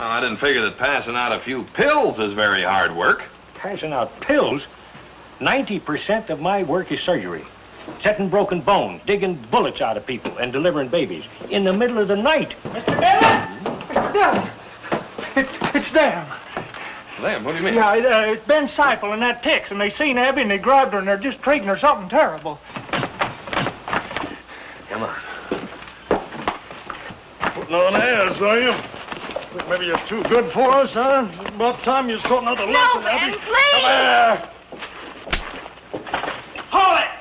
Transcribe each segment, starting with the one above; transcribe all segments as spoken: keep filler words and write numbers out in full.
Well, I didn't figure that passing out a few pills is very hard work. Passing out pills? ninety percent of my work is surgery. Setting broken bones, digging bullets out of people, and delivering babies. In the middle of the night. Mister Dillon! Mister Dillon! It, it's them. Them? What do you mean? Yeah, it, uh, it's Ben Seipel and that Tex, and they seen Abby and they grabbed her and they're just treating her something terrible. Come on. Putting on airs, are you? Think maybe you're too good for us, huh? About time you taught another No, lesson, Ben, Abby. please! Come here! Hold it!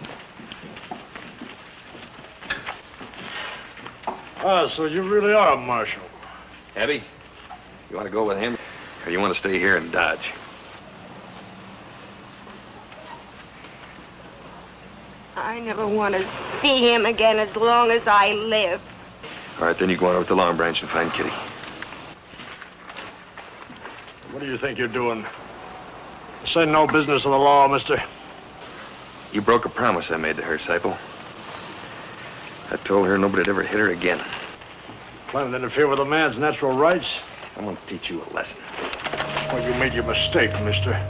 Ah, so you really are a marshal. Abby, you want to go with him, or you want to stay here and dodge? I never want to see him again as long as I live. All right, then you go on over to the Long Branch and find Kitty. What do you think you're doing? This ain't no business of the law, mister. You broke a promise I made to her, Seipel. I told her nobody'd ever hit her again. Planning to interfere with a man's natural rights? I'm gonna teach you a lesson. Well, you made your mistake, mister.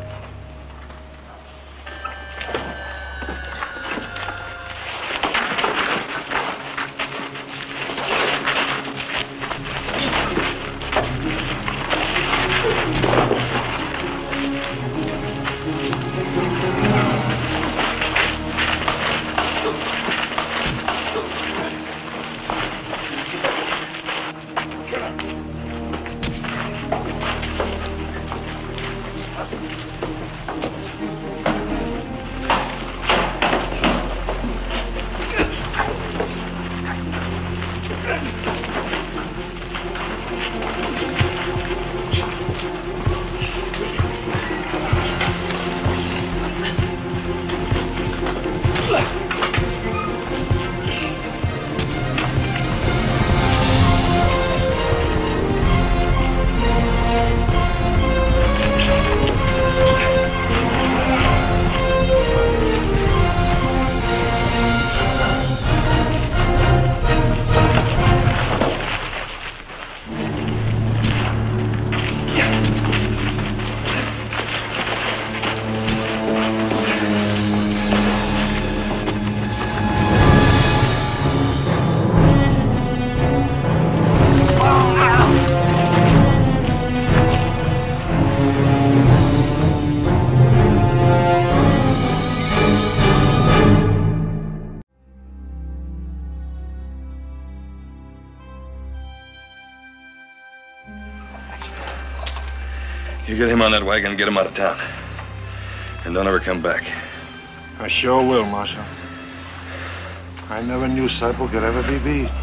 You get him on that wagon and get him out of town. And don't ever come back. I sure will, Marshal. I never knew Seipel could ever be beat.